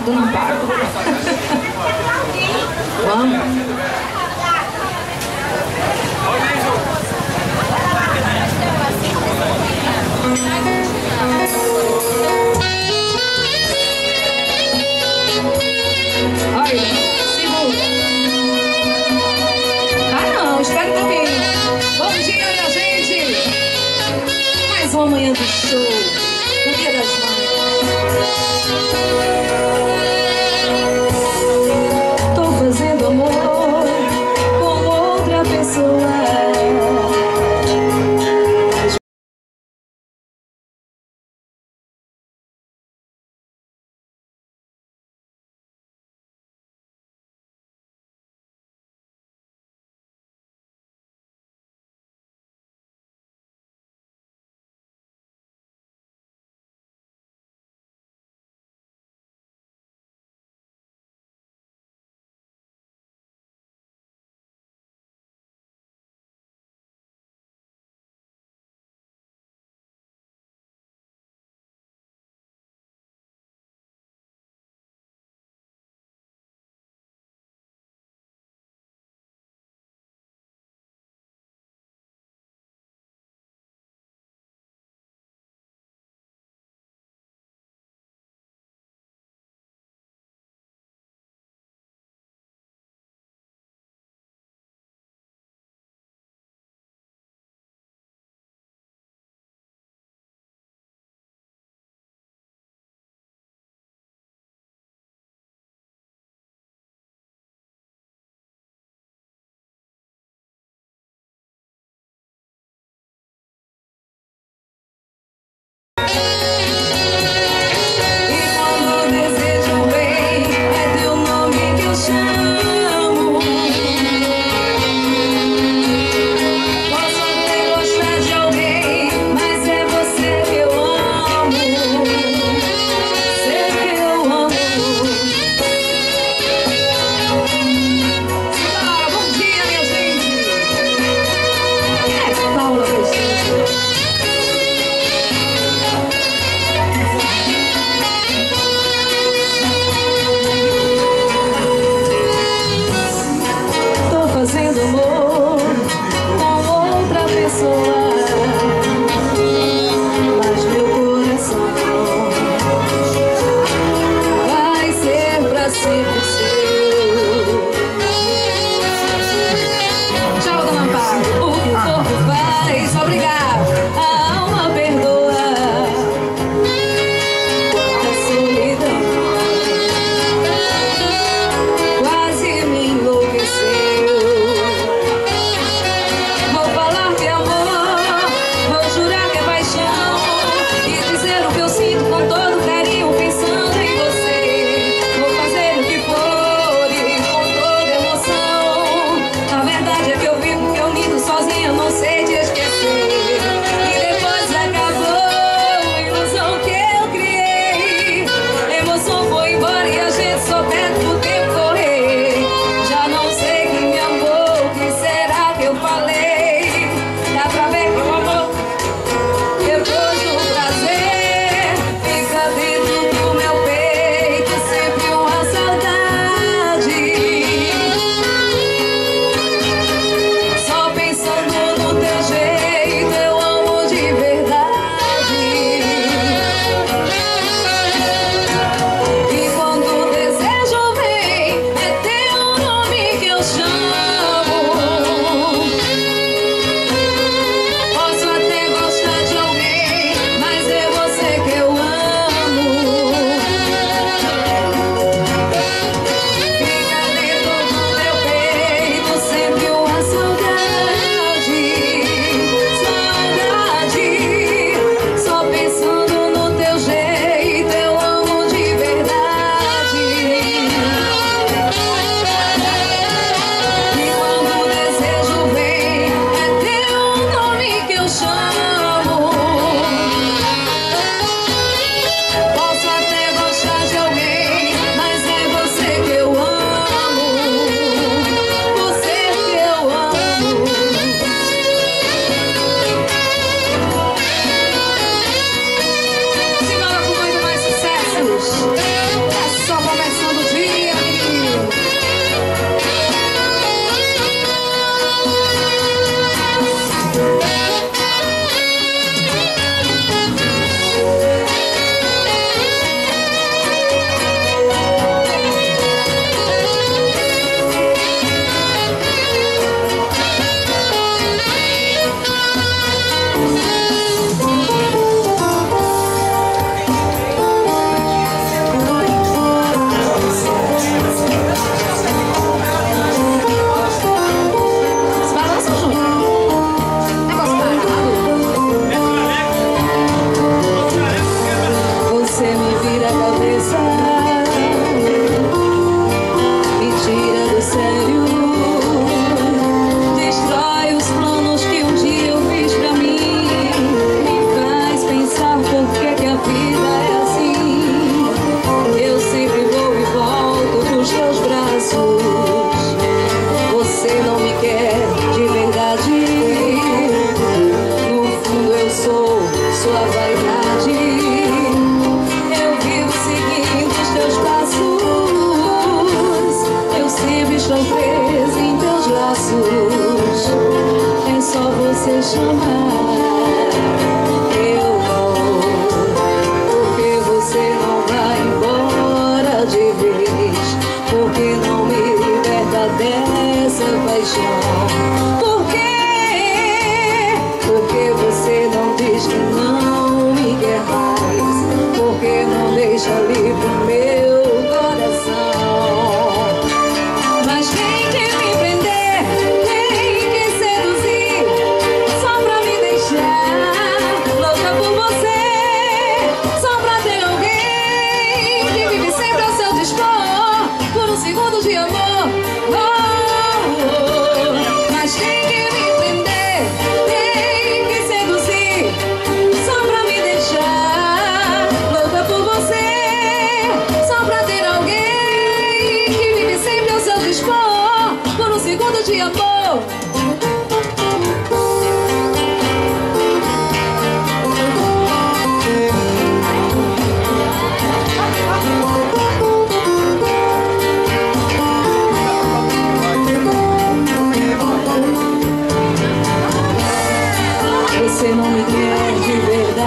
dando pago. Vamos. Olha, segura. Ah, não, espera um pouquinho. Bom dia, minha gente. Mais uma manhã do show. No Dia das Mães. Tô fazendo amor com outra pessoa.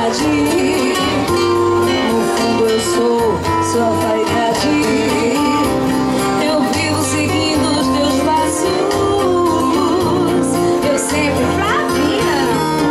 No fundo eu sou sua vaidade. Eu vivo seguindo os teus passos. Eu sempre Flavinha.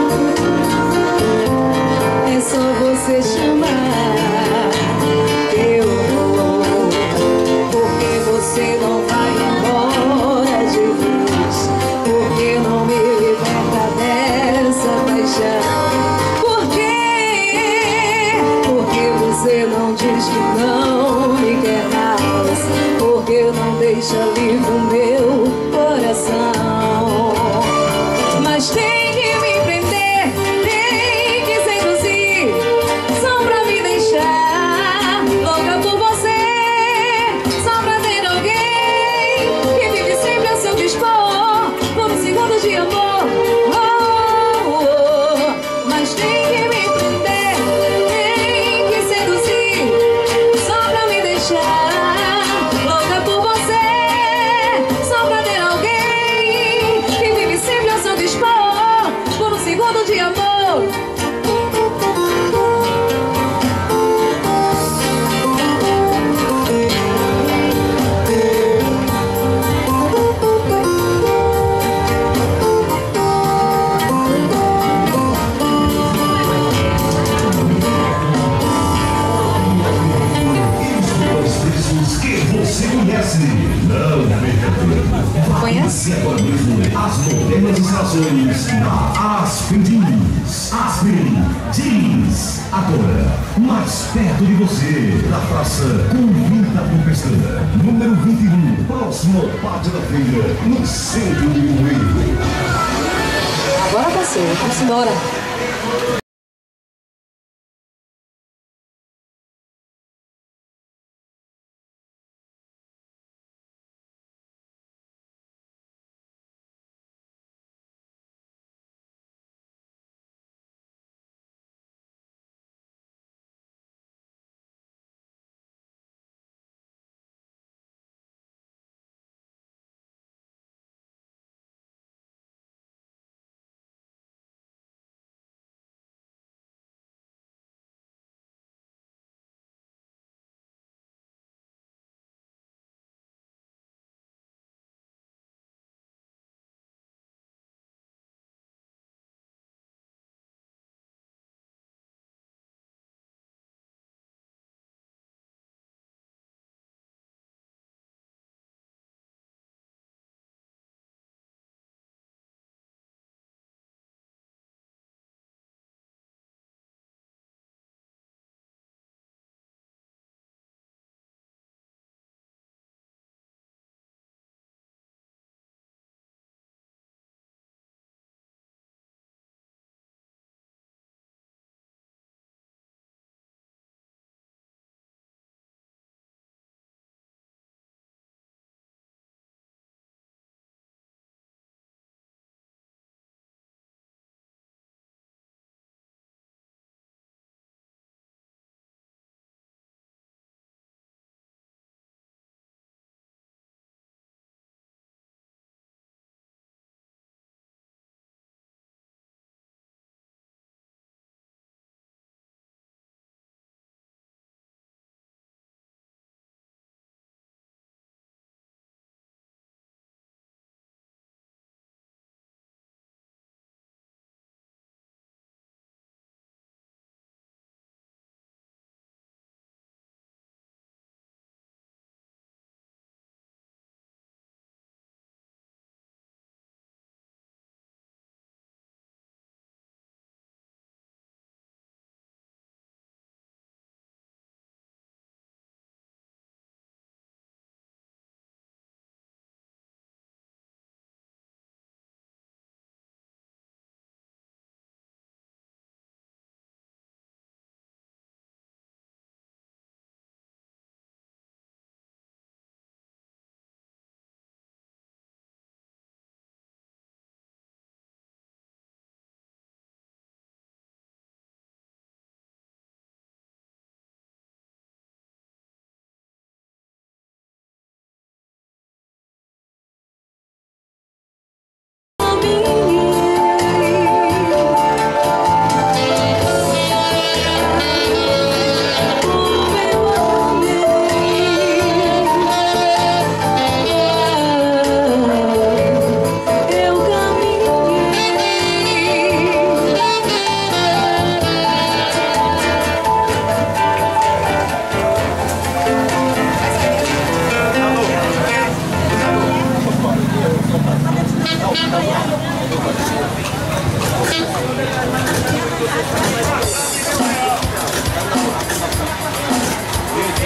É só você chamar que eu vou, porque você não vai embora de vez, porque não me liberta dessa paixão. Por quê? Porque você não diz que não me quer mais, porque não deixa livre o meu coração. Mas tem que me prender, tem que seduzir, só pra me deixar louca por você, só pra ter alguém que vive sempre ao seu dispor, por um segundo de amor. Oh, oh, oh. Mas tem que me prender, tem que seduzir, só pra me deixar louca por você, só pra ter alguém que vive sempre ao seu dispor, por um segundo de amor. Que você conhece. Não perca tempo. Conhece? Agora mesmo as modernas estações da Asprin Jeans. Asprin Jeans. Agora, mais perto de você, na Praça Convita Professora, número 21, próximo ao Pátio da Feira, no centro de Moeiro. Agora passou, vamos embora.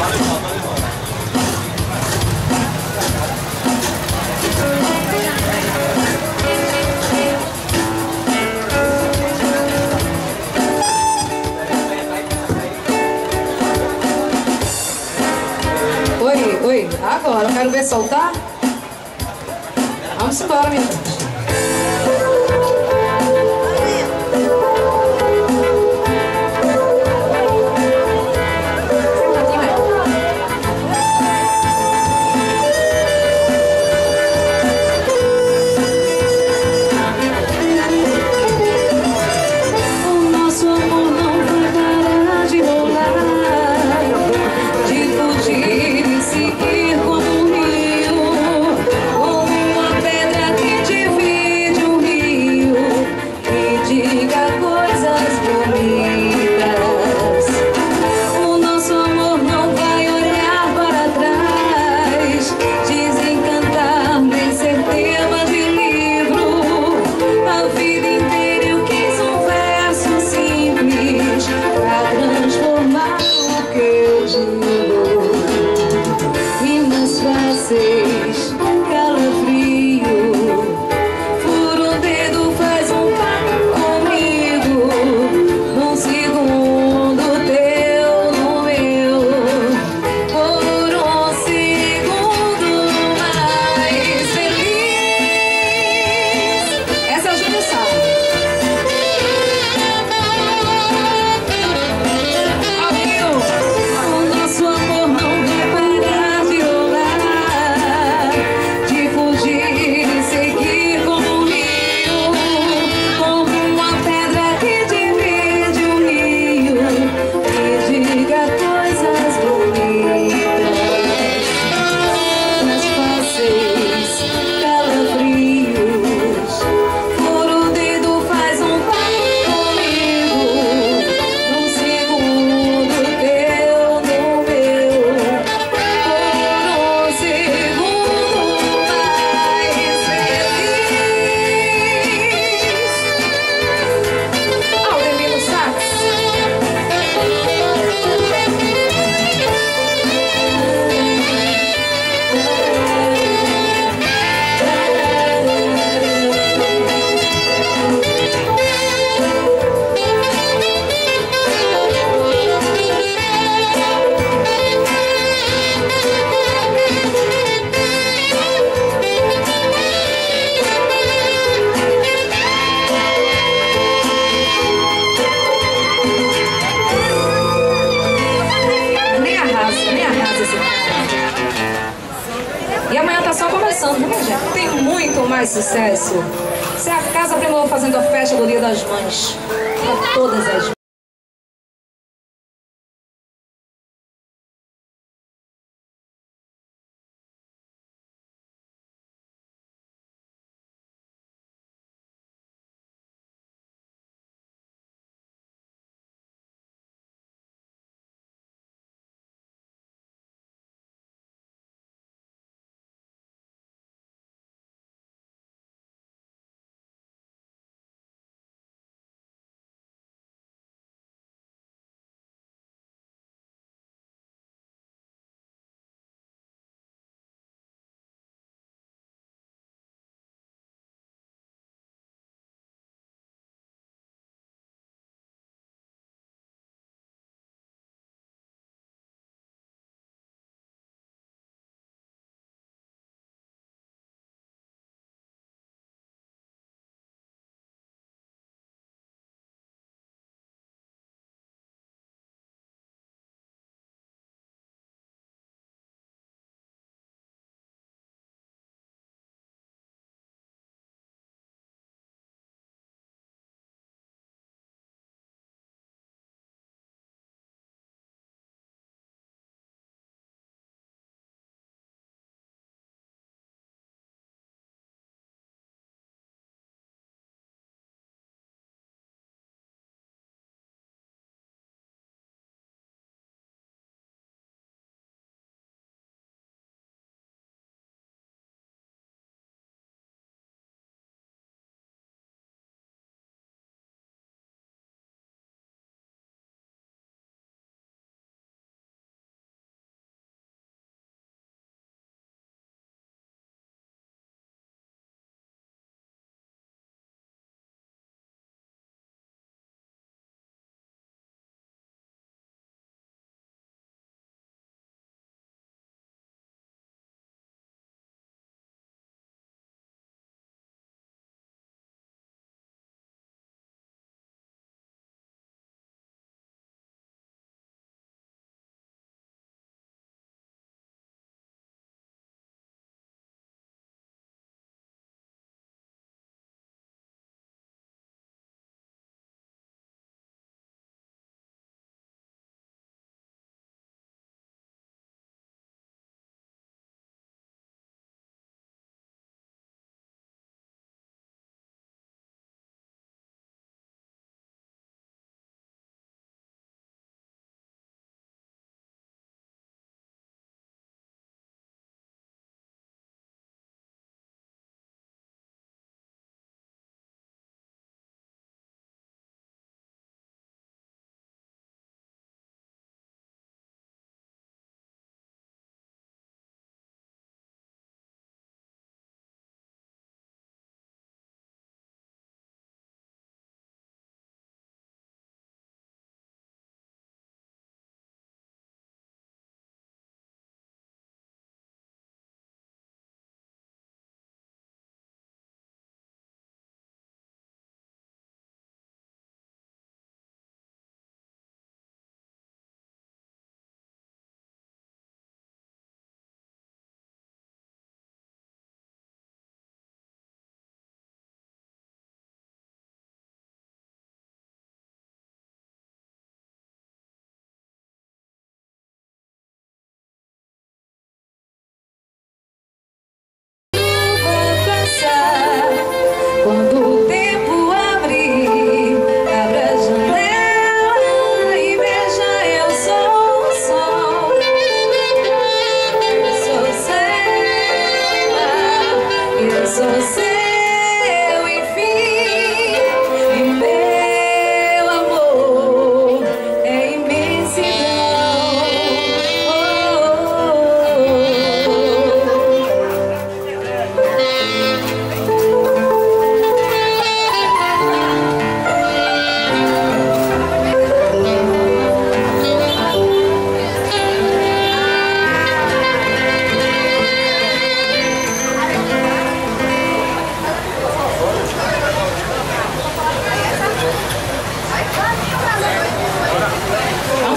Oi, agora, eu quero ver soltar. Vamos embora, minha gente. E amanhã tá só começando, viu, minha gente? Tem muito mais sucesso. Isso é a Casa Primor fazendo a festa do Dia das Mães. Para todas as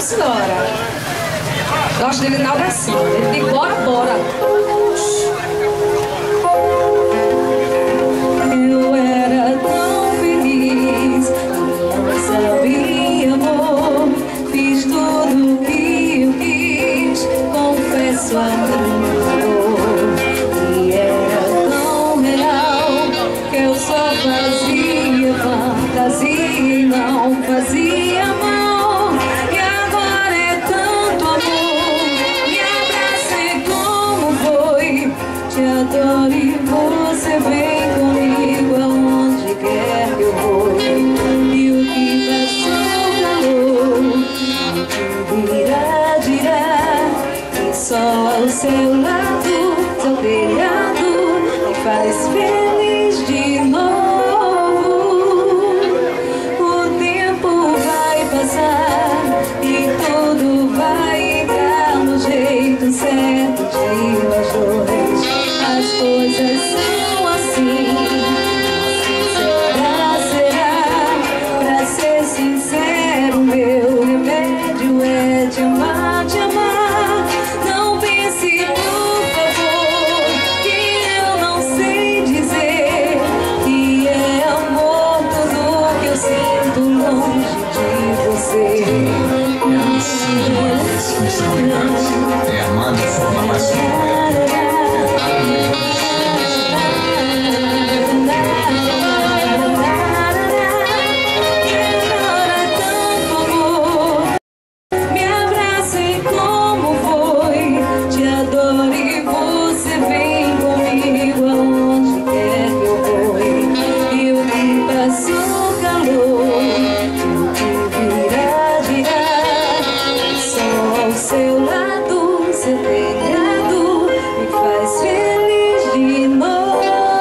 senhora. Gosto dele na oração. Ele diz, bora, bora. Eu era tão feliz, não sabia, amor. Fiz tudo o que eu quis, confesso, amor. E era tão real que eu só fazia fantasia e não fazia mal. E agora é tanto amor, me abracei como foi. Te adoro e você vem comigo aonde quer que eu vou. E o que passou calor, o que virá dirá. E só ao seu lado, seu telhado me faz feliz de novo. O tempo vai passar e tudo vai entrar no jeito certo de nós dois. As coisas são assim. Será? Pra ser sincero, meu remédio é te amar, te amar. Não pense, por favor, que eu não sei dizer que é amor tudo que eu sinto longe de você. A sua responsabilidade é amar de forma mais completa. Me abracei como foi, te adoro e você vem comigo aonde quer que eu vou. E o que passou calor, o que virá dirá. Só ao seu lado, seu telhado me faz feliz de novo.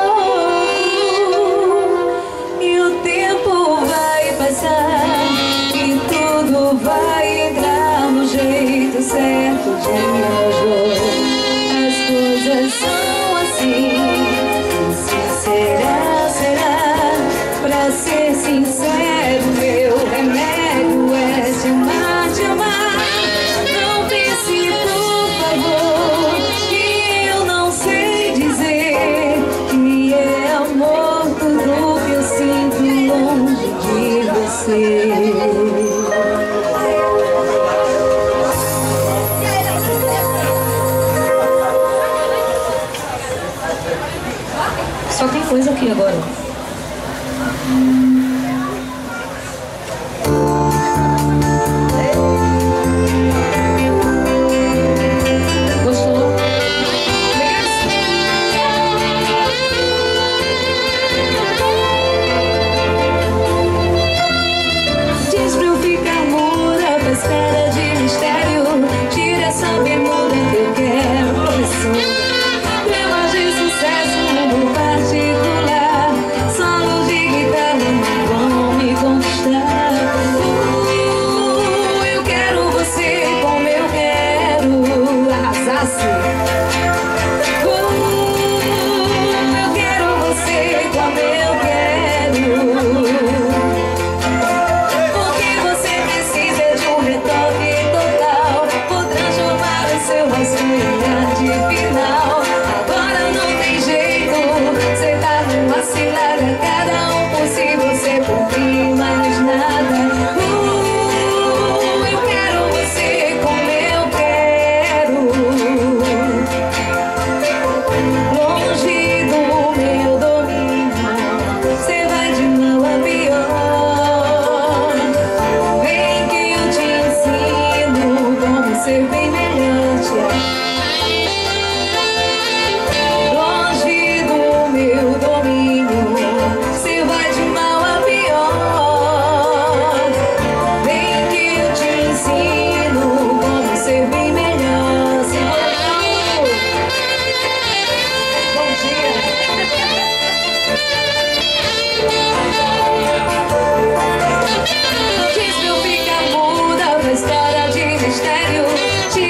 E o tempo vai passar e tudo vai entrar no jeito certo de nós dois. As coisas são assim. Será? Pra ser sincero, meu remédio é te amar, te amar. Não pense, por favor, que eu não sei dizer que é amor tudo que eu sinto longe de você. Só tem coisa aqui agora. Gostou? Diz pra eu ficar muda, faz cara de mistério. Tira essa bermuda que eu quero, professor. Temas de sucesso no particular, solo de guitarra não vão me conquistar. Eu quero você como eu quero, arrasasse. Eu quero você como eu quero. Porque você precisa de um retoque total. Vou transformar o seu rosto em arte final. Agora não tem jeito, cê tá numa cilada. Cada um por si, você por mim, mais nada. Eu quero você como eu quero. Longe do meu domínio, cê vai de mal a pior. Vem que eu te ensino como ser bem melhor. Longe do meu domínio, cê vai de mal a pior. Vem que eu te ensino como ser bem melhor. Bom dia. Diz pra eu ficar muda, pra história de mistério.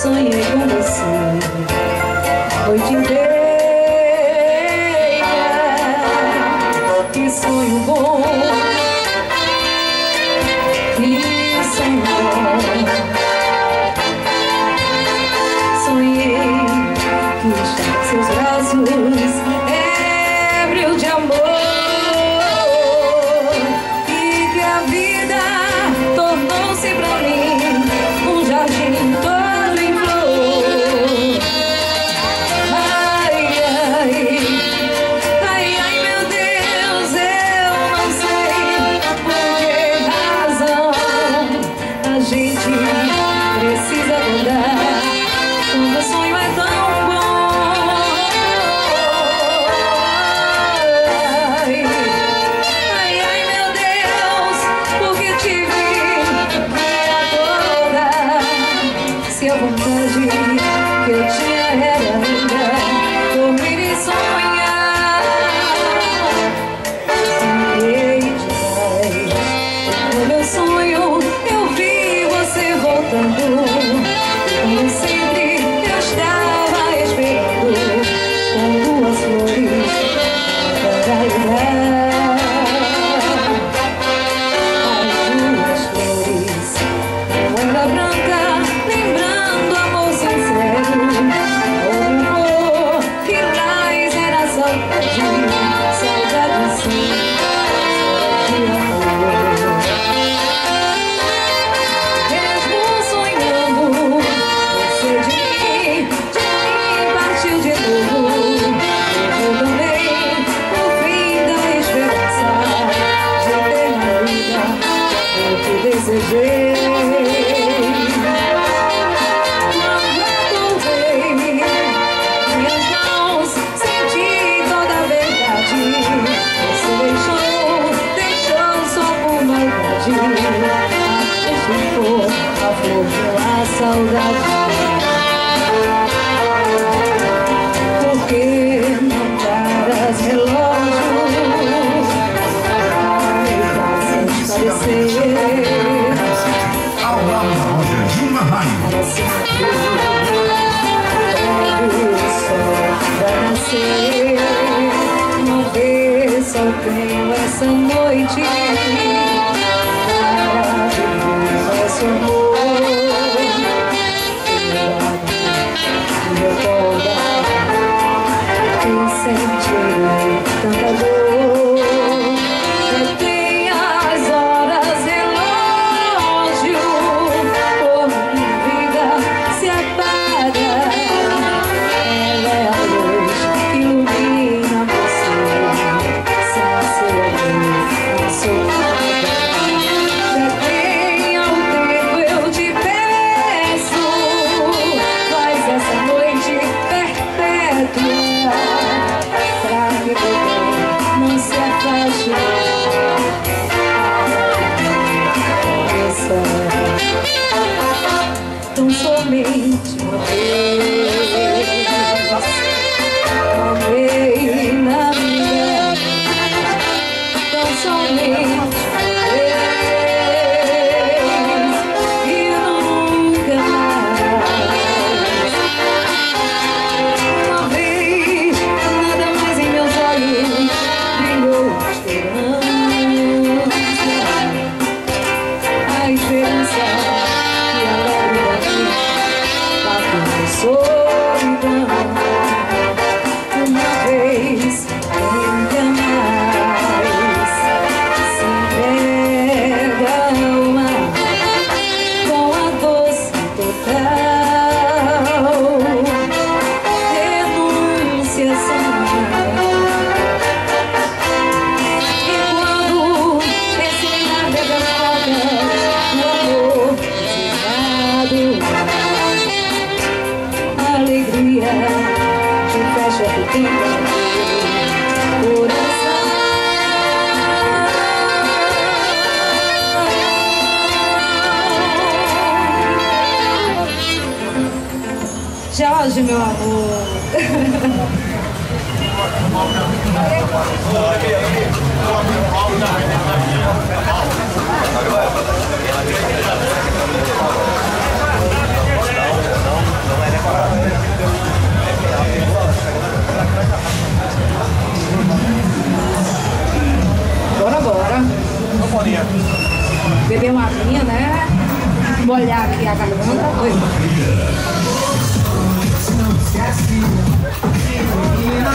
sonhei com você noite inteira. Que sonho bom, que sonho bom. Sonhei que estava em seus braços, ébrio de amor, e que a vida tornou-se pra mim um jardim todo em flor. Ai, ai, ai, ai, meu Deus, eu não sei por que razão a gente precisa mudar quando o sonho é tão bom. Ai, ai, ai, meu Deus, porque te vi agora. Se a vontade que eu tinha era ainda dormir e sonhar. Sonhei demais. No meu sonho eu vi você voltando. Como sempre eu estava esperando, com duas flores para olhar. As duas flores, moeda branca, lembrando amor sincero. O amor que traz era saudade, saudade sim, saudade de amor. Mesmo sonhando, você de mim partiu de novo. Eu também o fim da esperança de ter na vida o que desejei. Quando voltei minhas mãos, senti toda a verdade. Você deixou só por maldade. Ficou a flor pela saudade. Por que não paras, relógio? Ai, faz parecer Ao lado da loja Gilma Raio. para sempre. O sol vai nascer. Uma vez só tenho essa noite para nosso amor. Quem sente tanta dor detém as horas, relógio. Por minha vida se apaga. Ela é a luz que ilumina você. Sem seu amor não sou nada. Detenha o tempo, eu te peço. Faz essa noite perpétua, pra que o bem não se afaste. Tão somente uma vez, amei na vida. Tão somente uma vez e nunca mais. Uma vez, nada mais em meus olhos brilhou a esperança. A esperança que alegra a minha solidão. Uma vez, nunca mais. Se entrega ao mar com a doce total renunciação. E quando esse olhar bebe as rodas do amor desejado, a alegria te fecha ficando no coração. Jorge, meu amor. molhar aqui a garganta. Oi. Não esquece, menina,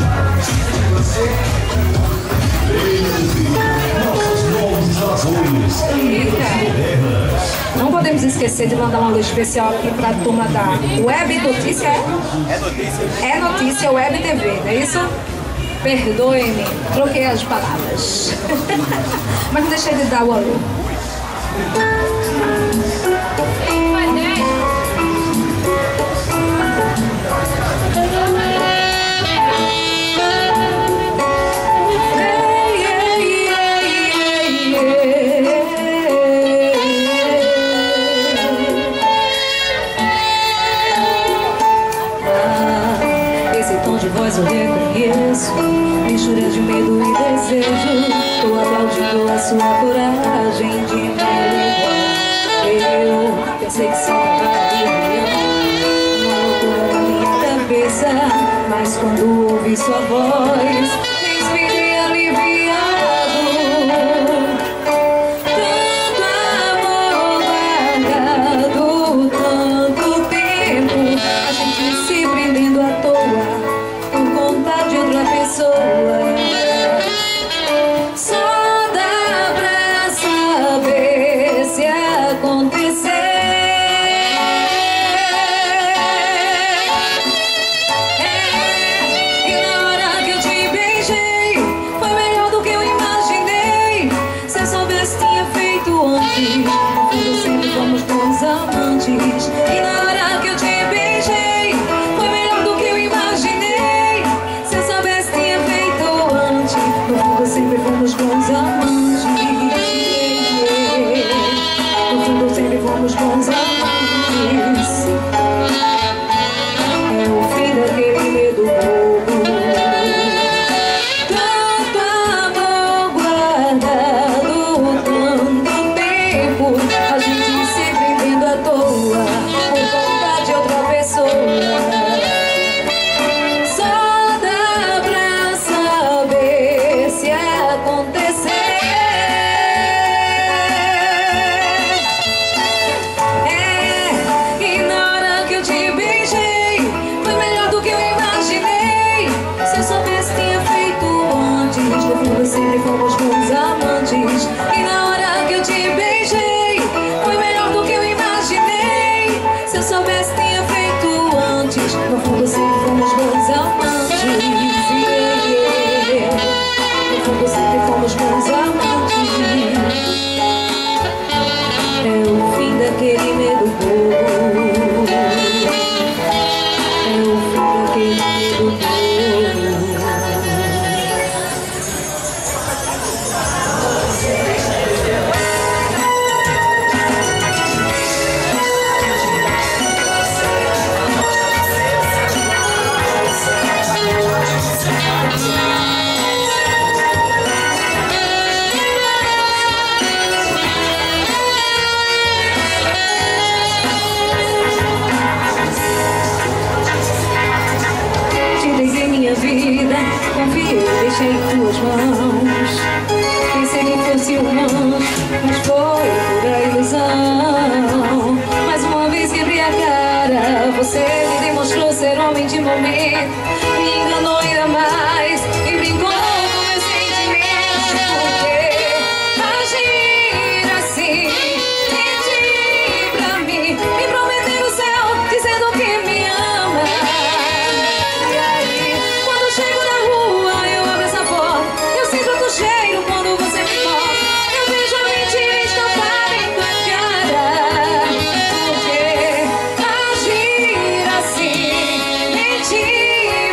nossos novos instalações modernas. Não podemos esquecer de mandar um alô especial aqui para a turma da Web Notícia. É notícia. É notícia, Web TV, não é isso? Perdoe-me, troquei as palavras. Mas não deixei de dar o alô. Eu reconheço, mistura de medo e desejo. Tô aplaudindo a sua coragem de me levar. Eu pensei que só valia uma loucura na minha cabeça, mas quando ouvi sua voz, respirei aliviado. Tanto amor guardado, tanto tempo, a gente se prendendo à toa por conta de outra pessoa. Só dá pra saber se acontecer. E na hora que eu te beijei, foi melhor do que eu imaginei. Se eu soubesse, tinha feito antes. No fundo, sempre fomos bons amantes. E na hora que eu te beijei, foi melhor do que eu imaginei. Se eu soubesse, tinha feito antes. No fundo, sempre fomos bons amantes. No fundo, sempre fomos bons amantes. É o fim daquele medo bobo. Tanto amor guardado, tanto tempo, a gente se prendendo à toa por conta de outra pessoa. Só dá pra saber se acontecer. E na hora que eu te beijei, foi melhor do que eu imaginei. Se eu soubesse, tinha feito antes. No fundo, sempre fomos bons amantes. E na hora que eu te beijei, foi melhor do que eu imaginei. Se eu soubesse, tinha feito antes. No fundo, sempre fomos bons amantes. No fundo, sempre fomos bons amantes. É o fim daquele medo bobo. É o fim daquele medo bobo. Te entreguei minha vida, confiei, deixei em tuas mãos. Pensei que fosse humano, mas foi pura ilusão. Mais uma vez quebrei a cara, você me demonstrou ser homem de momento. Me enganou ainda mais e brincou com meus sentimentos. Por que agir assim? Mentir pra mim, me prometer no céu, dizendo que me ama. E aí, quando chego na rua, eu abro essa porta, eu sinto o teu cheiro quando você me toca. Eu vejo a mentira estampada em tua cara. Por que agir assim? Mentir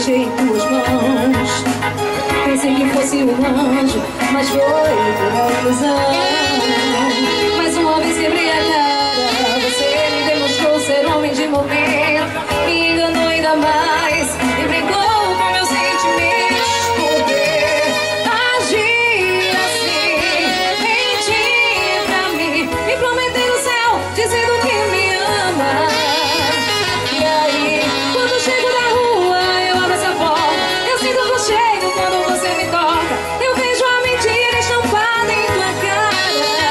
deixei em tuas mãos. Pensei que fosse um anjo, mas foi pura ilusão. Mais uma vez quebrei a cara, você me demonstrou ser homem de momento. Me enganou ainda mais e brincou com meus sentimentos. Poder agir assim, mentir pra mim, me prometer no céu, dizendo que me ama. E aí, quando chego na rua, eu abro essa porta, eu sinto o cheiro quando você me toca. Eu vejo a mentira estampada em tua cara.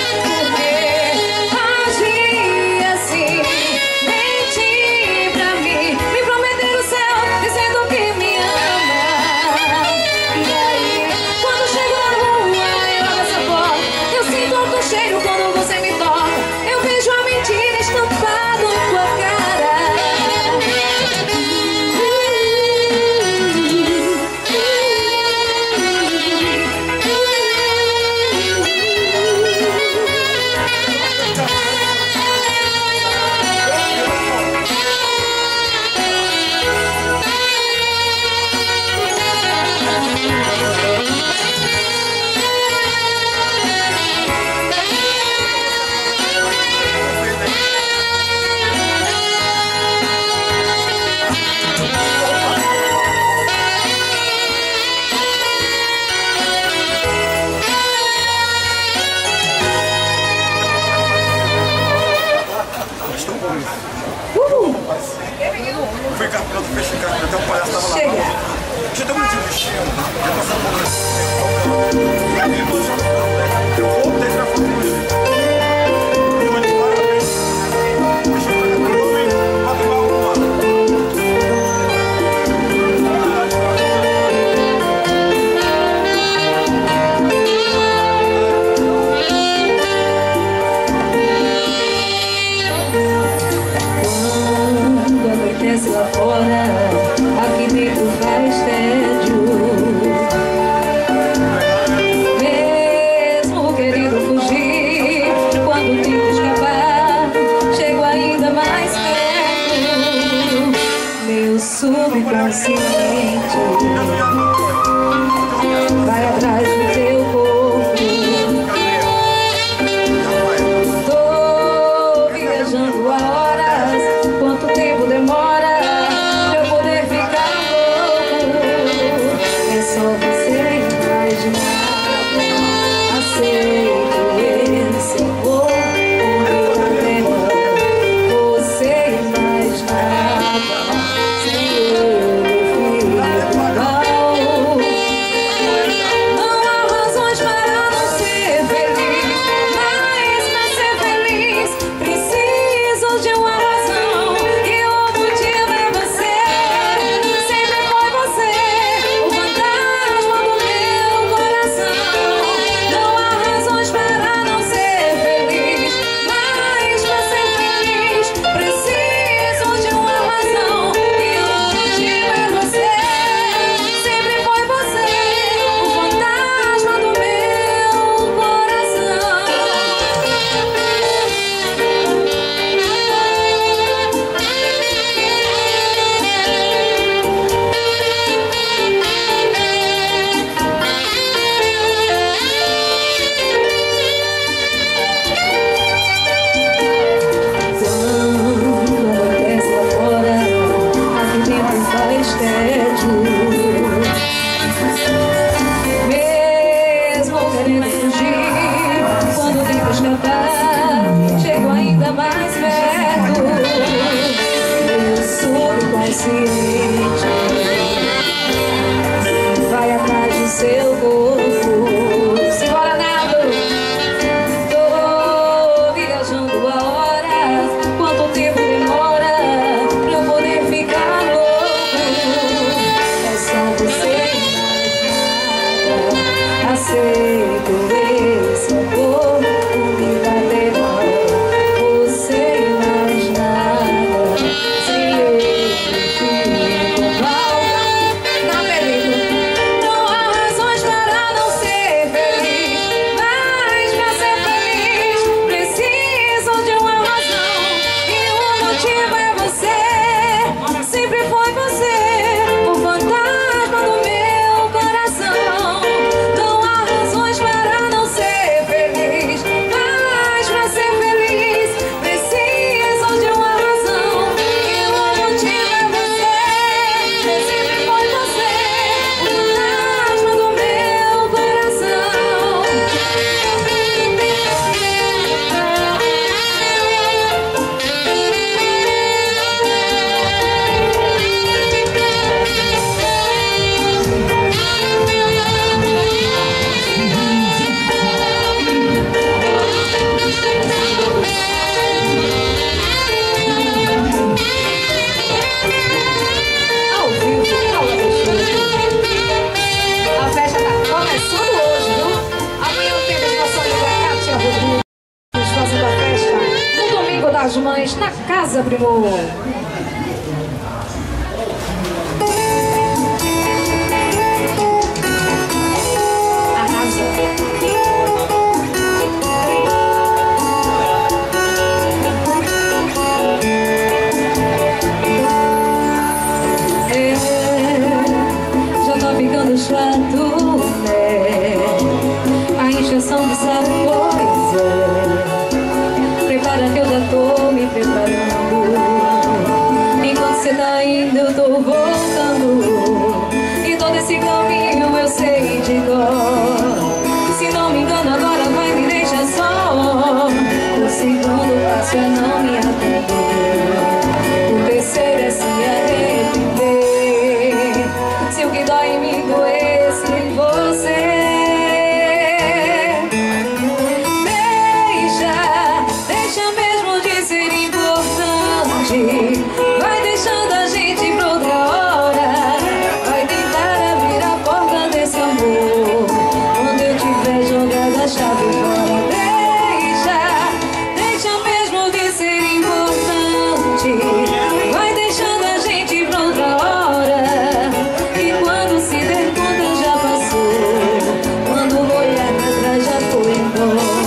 Poder agir assim, mentir pra mim, me prometer no céu, dizendo que me ama. E aí, quando chego na rua, eu abro essa porta, eu sinto o cheiro quando você me toca. Eu vejo a mentira estampada em tua cara. Fui campeão do festival, até o palhaço tava lá. Chega. Deixa eu dar um destino. Eu passar por ele. Eu vou ter que foto com ele. Eu vou te parabéns. Deixa eu pegar meu nome pra tomar uma. Quando acontece lá fora, aqui dentro faz tédio. Coisa, primo. Chato, né? A injeção dessa coisa. Prepara que eu já tô me preparando. Enquanto você tá indo, eu tô voltando. E todo esse caminho eu sei de cor. Se não me engano, agora vai me deixar só. O segundo passo é não me atender. O terceiro é se arrepender. Se o que dói em mim doesse em você, deixa mesmo de ser importante. Vai deixando a gente pra outra hora. Vai tentar abrir a porta desse amor. Quando eu tiver jogado a chave fora, deixa mesmo de ser importante. Vai deixando a gente pra outra hora. E quando se der conta já passou. Quando olhar pra trás já foi embora.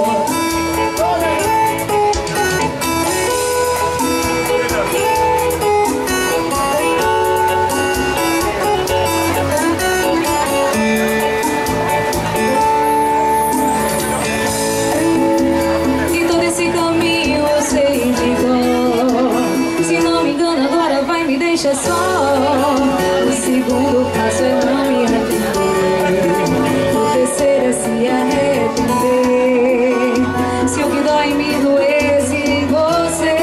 E todo esse caminho eu sei de cor. Se não me engano agora vai me deixar só. O segundo passo é não me arrepender. O terceiro é se arrepender. Se o que dói em mim doesse em você,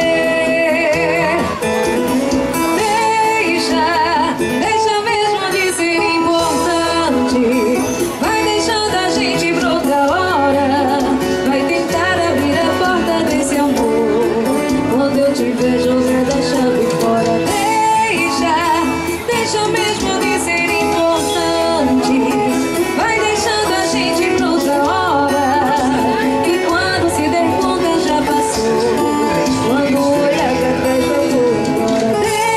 deixa mesmo de ser importante. Vai deixando a gente pra outra hora. Vai tentar abrir a porta desse amor. Quando eu tiver jogado a chave fora, deixa mesmo de ser importante. Vai deixando a gente pra outra hora. E quando se der conta já passou. Quando olhar pra trás já vou embora.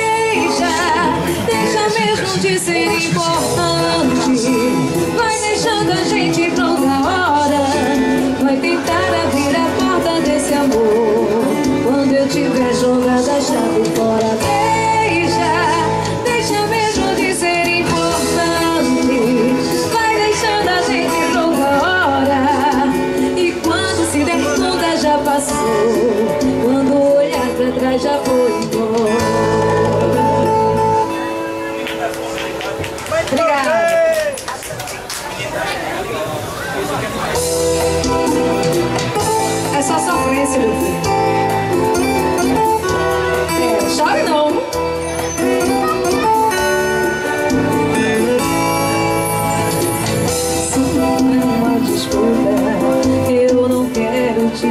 Deixa mesmo de ser importante. Vai deixando a gente pra outra hora. Vai tentar abrir a porta desse amor. Quando eu tiver jogado a chave fora, deixa mesmo de ser importante. Vai deixando a gente pra outra hora. E quando se der conta já passou. Quando olhar pra trás já foi embora. Obrigada. É só sofrência, meu filho. Chore não. Se não é uma desculpa, eu não quero te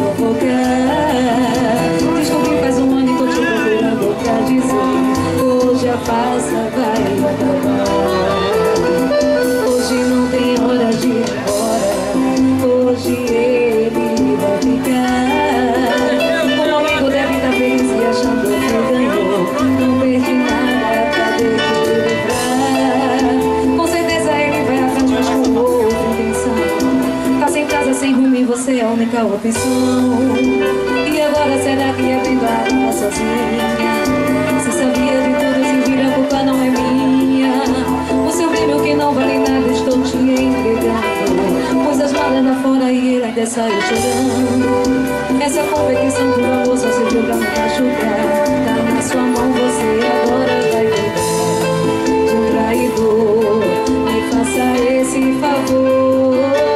provocar. Descobri faz um ano e tô te procurando pra dizer. Hoje a farsa vai acabar. Hoje não tem hora de ir embora. Hoje ele vai ficar. Um amigo deve estar feliz e achando que ganhou. Não perdi nada pra ter que livrar. Com certeza ele vai atrás, mas com outra intenção. Tá sem casa, sem rumo e você é a única opção. E agora será que é verdade tá sozinha? Se sabia de tudo, se vira, a culpa não é minha. O seu brilho que não vale nada, estou te entregando. Pus as malas lá fora e ele ainda saiu chorando. Essa competição do amor só serviu pra me machucar. Tá na sua mão, você agora vai cuidar de um traidor. Me faça esse favor.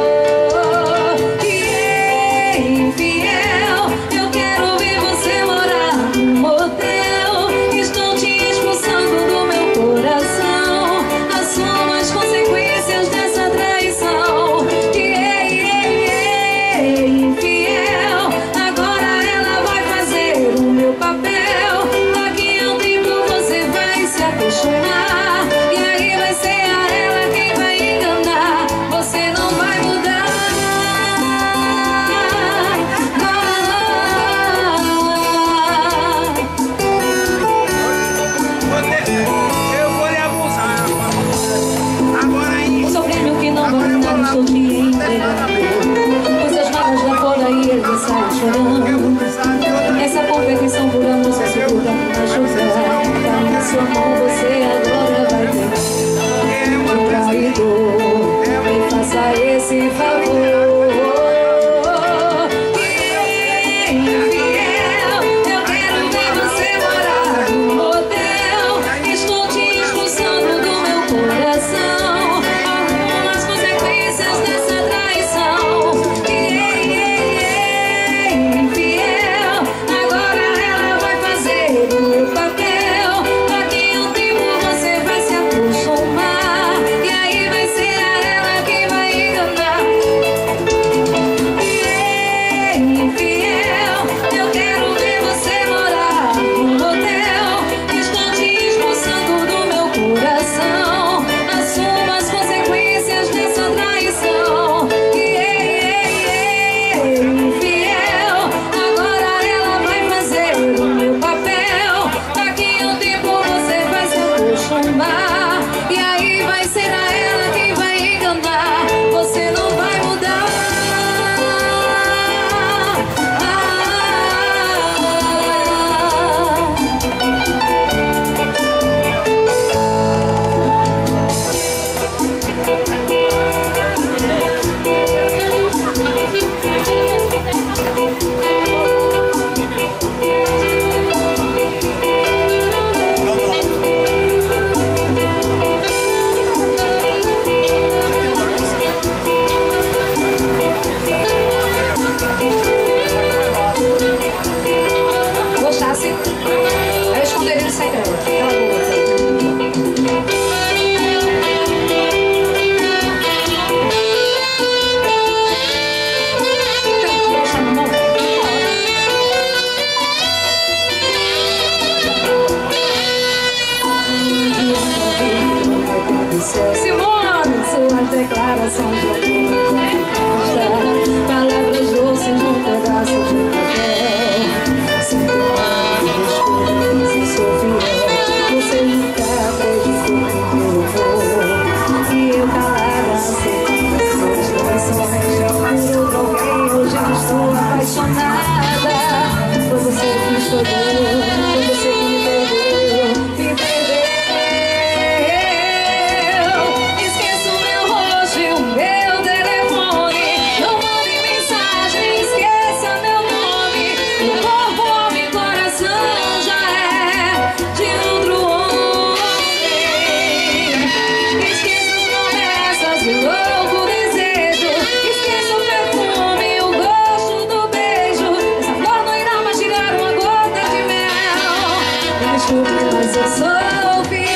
Que é infiel. Eu quero ver você morar num motel. Estou te expulsando do meu coração. Assuma as consequências dessa traição. Que é infiel. céu. Simone, suas declarações de amor, palavras doces num pedaço de papel. Sempre mais desculpas e sou fiel. Você nunca acreditou no meu amor, e eu calada aceitando as suas traições. Por outro alguém hoje eu estou apaixonada. Foi você que escolheu, foi você que me perdeu, me perdeu. Esqueço meu rosto e o meu telefone. Não mande mensagem, esqueça meu nome. O corpo, alma e coração já é de outro homem. Esqueça as promessas e louco desejo. Esqueça o perfume e o gosto do beijo. Essa flor não irá mais tirar uma gota de mel. Me desculpe, mas eu sou fiel.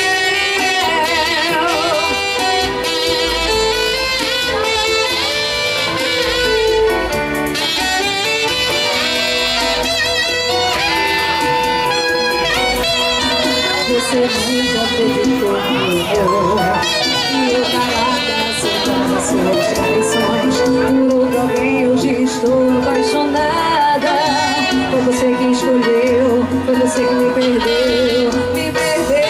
Você nunca acreditou no meu amor, e eu calada aceitando as suas traições. Por outro alguém hoje estou apaixonada. Foi você que escolheu, foi você que me perdeu, me perdeu.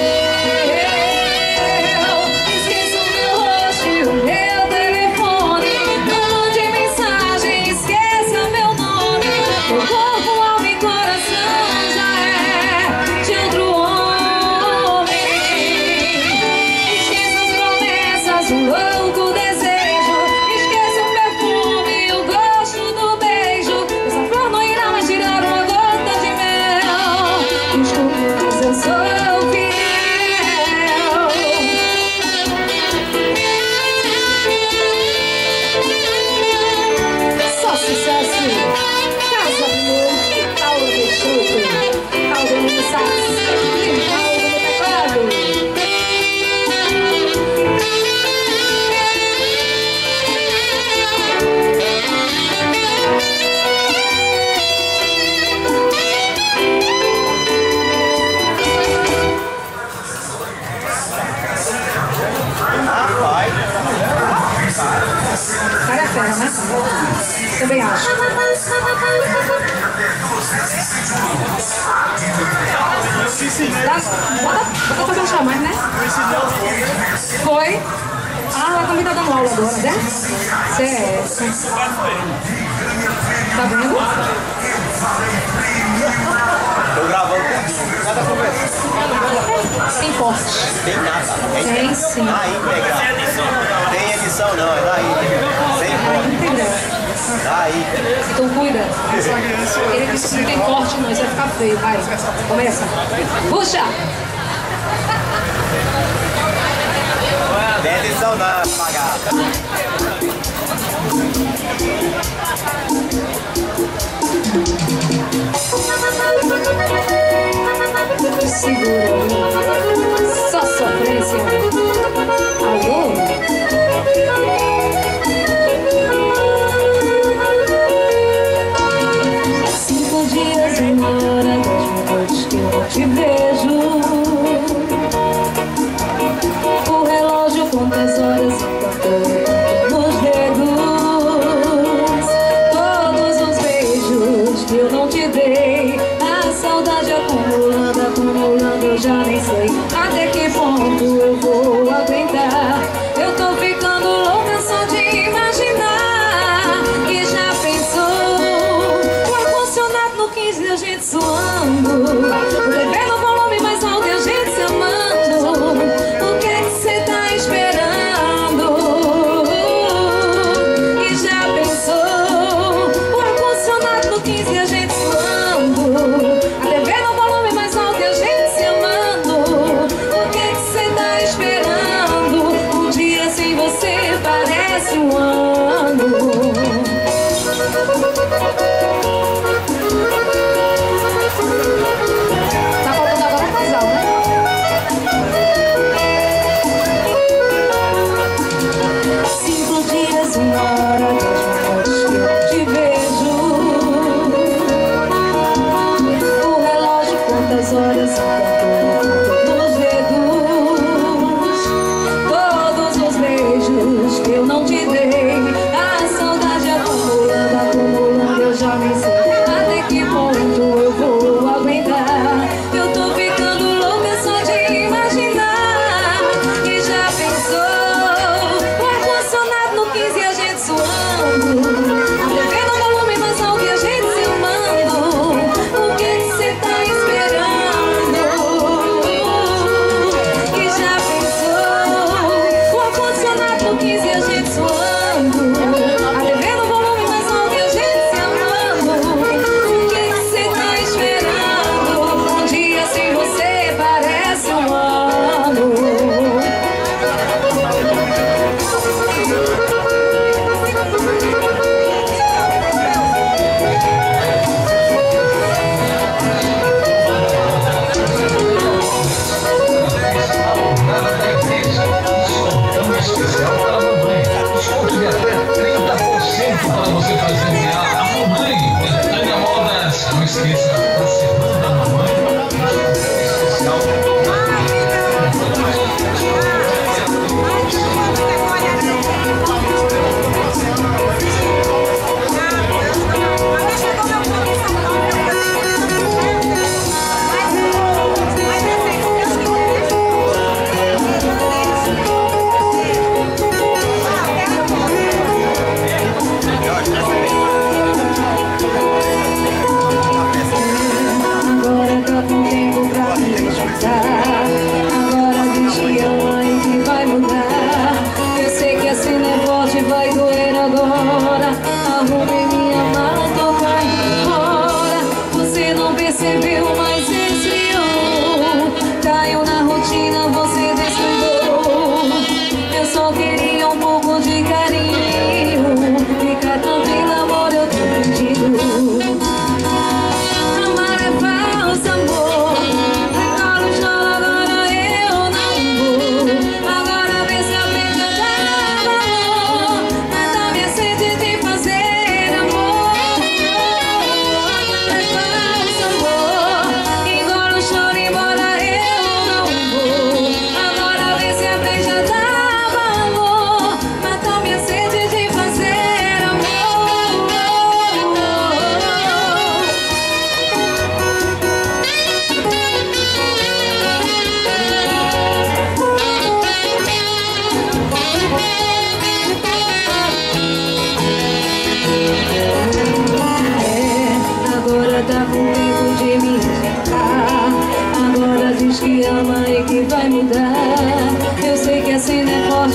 Esqueça o meu rosto e o meu telefone. Não mande mensagem, esqueça meu nome. O corpo, alma e coração já é de outro homem. Esqueça as promessas, o louco desejo. Esqueça o perfume e o gosto do beijo. Essa flor não irá mais tirar uma gota de mel. Desculpe, mas eu sou fiel. Só sucesso. Casa Amor e Paula Peixoto. Aldemir Sax e Paulo no teclado. Cara é fera, né? Também acho. Bota fazer um chamar, né? Foi? Ah, ela também tá dando aula agora, né? Certo. Tá vendo? Tô gravando cada conversa. Tem corte. Tem nada. Tem sim. Aí, pega. Tem edição não, é daí. Sem corte. Entendeu? Daí. Então cuida. Ele disse que não tem corte não, isso vai ficar feio. Vai, começa. Puxa! Tem edição não, pagar. Segura. Só sofrência. Alô? 5 dias, 1 hora, 10 minutos que eu não te vejo. O relógio conta as horas enquanto nos dedos. Todos os beijos que eu não te dei. A saudade acumulando, acumulando, eu já nem sei até que ponto eu vou aguentar. Eu tô ficando louca só de imaginar. E já pensou o ar-condicionado no 15 e a gente suando, o bebê no volume mais alto e a gente se amando. O que é que cê tá esperando? E já pensou o ar-condicionado no 15 e a gente suando, a TV no volume mais alto e a gente se amando. O que é que cê tá esperando? Um dia sem você parece um ano. Tá faltando agora um casal, né? 5 dias, 1 hora, 10 minutos que eu te vejo. O relógio conta as horas enquanto nos dedos.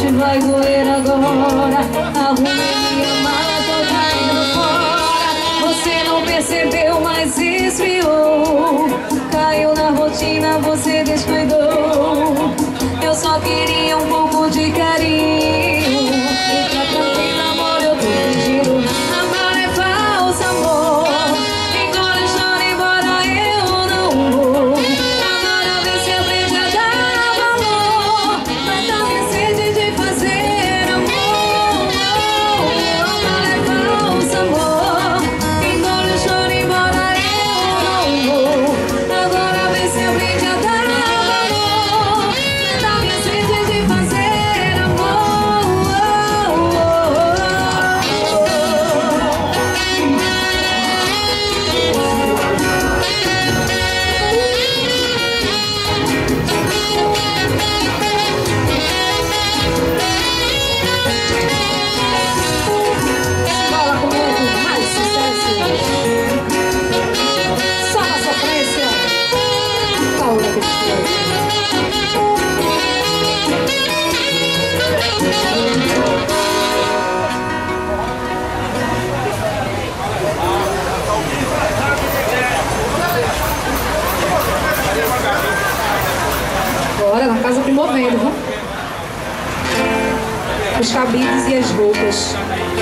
noite vai doer agora. Arrume minha mala, tô caindo fora. Você não percebeu, mas esfriou. Caiu na rotina, você descuidou. Eu só queria um pouco de carinho. Fica tranquila, amor, eu tô fingindo. Amar é falso, amor. Engole, chora, embora eu não vou. Agora vê se aprende a dar valor. Mata minha sede de fazer amor. Amar é falso, amor. Engole, chora, embora eu não vou. Agora vê se aprende a dar valor. Mata minha sede de fazer amor. Bola comigo, mais sucesso. Só na sofrência. Paula Cristina. Bora na casa promovendo, viu? Os cabides e as roupas.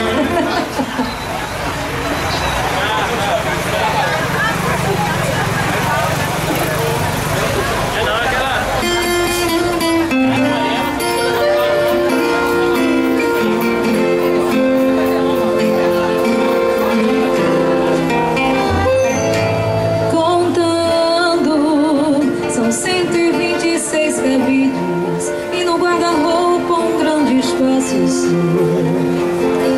Contando, são 126 cabides e no guarda-roupa um grande espaço.